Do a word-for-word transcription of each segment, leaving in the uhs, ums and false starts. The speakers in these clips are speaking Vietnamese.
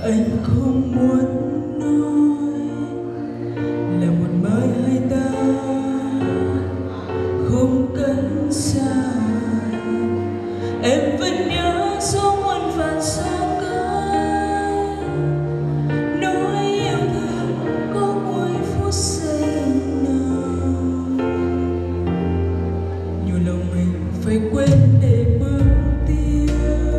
anh không muốn nói là một mai hai ta không cần xa. Em vẫn nhớ số muôn vàn xa cách, nỗi yêu thương có mỗi phút giây nào. Nhiều lòng mình phải quên để bước tiếp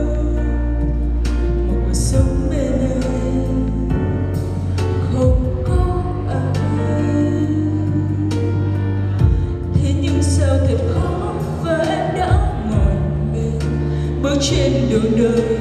một cuộc sống bên em không có ai. Thế nhưng sao thật khó và em đã mỏi mệt bước trên đường đời